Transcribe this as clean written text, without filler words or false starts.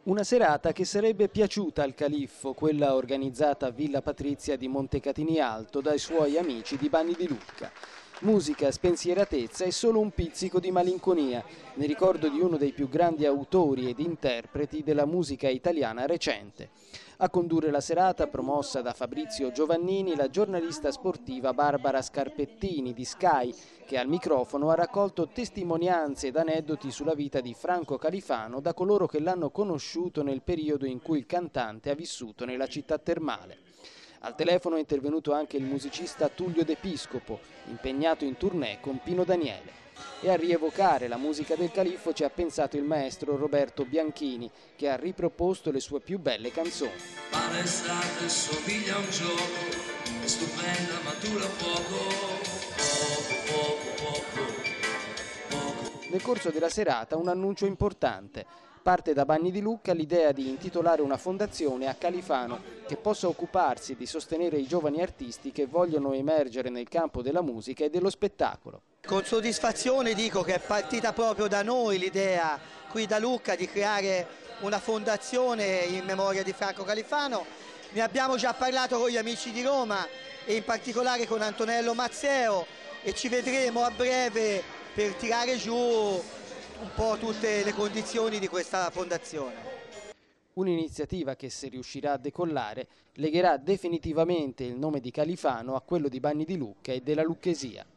Una serata che sarebbe piaciuta al califfo, quella organizzata a Villa Patrizia di Montecatini Alto dai suoi amici di Banni di Lucca. Musica, spensieratezza e solo un pizzico di malinconia, nel ricordo di uno dei più grandi autori ed interpreti della musica italiana recente. A condurre la serata, promossa da Fabrizio Giovannini, la giornalista sportiva Barbara Scarpettini di Sky, che al microfono ha raccolto testimonianze ed aneddoti sulla vita di Franco Califano da coloro che l'hanno conosciuto nel periodo in cui il cantante ha vissuto nella città termale. Al telefono è intervenuto anche il musicista Tullio De Piscopo, impegnato in tournée con Pino Daniele. E a rievocare la musica del califfo ci ha pensato il maestro Roberto Bianchini, che ha riproposto le sue più belle canzoni. Ma l'estate somiglia a un gioco, è stupenda ma dura poco. Nel corso della serata un annuncio importante. Parte da Banni di Lucca l'idea di intitolare una fondazione a Califano che possa occuparsi di sostenere i giovani artisti che vogliono emergere nel campo della musica e dello spettacolo. Con soddisfazione dico che è partita proprio da noi l'idea qui da Lucca di creare una fondazione in memoria di Franco Califano. Ne abbiamo già parlato con gli amici di Roma e in particolare con Antonello Mazzeo e ci vedremo a breve per tirare giù un po' tutte le condizioni di questa fondazione. Un'iniziativa che, se riuscirà a decollare, legherà definitivamente il nome di Califano a quello di Banni di Lucca e della Lucchesia.